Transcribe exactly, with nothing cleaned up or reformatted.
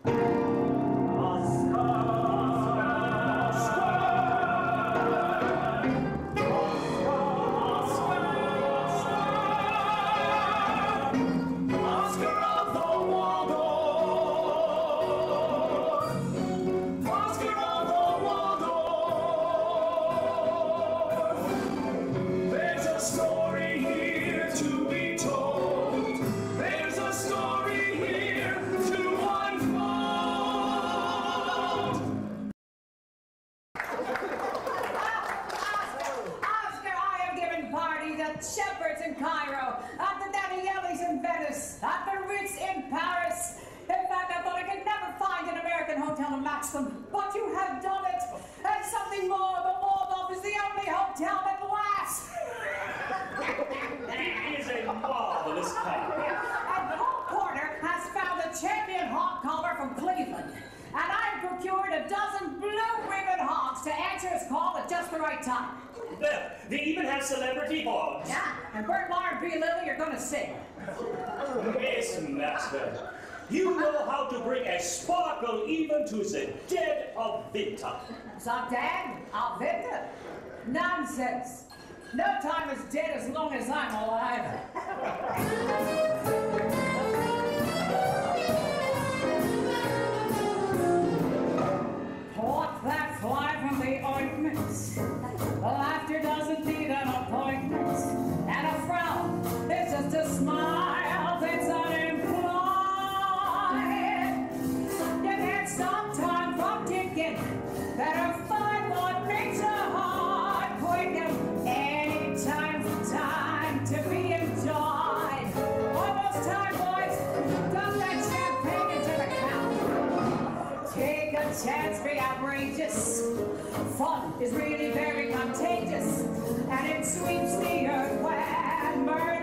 Shepherds in Cairo, at the Daniellis in Venice, at the Ritz in Paris. In fact, I thought I could never find an American hotel to match them, but you have done it. And something more, the Waldorf is the only hotel that lasts. It is a marvelous car. And Paul Porter has found a champion hawk caller from Cleveland. And I've procured a dozen blue ribbon hawks to answer his call at just the right time. Well, they even have celebrity hawks. Yeah, and Bert Lahr and B. Lilly are going to sing. Miss Maxwell, you know how to bring a sparkle even to the dead of winter. So, Dad, of winter? Nonsense. No time is dead as long as I'm alive. Pluck that fly from the ointments. Laughter doesn't need an appointment. And a frown is just a smile that's unemployed. You can't stop time from ticking. Better find what makes your heart quick. Any time's time to be enjoyed. Almost time, boys. Dump that champagne into the cup. Take a chance, be outrageous. Fun is really very contagious, and it sweeps the earth when murder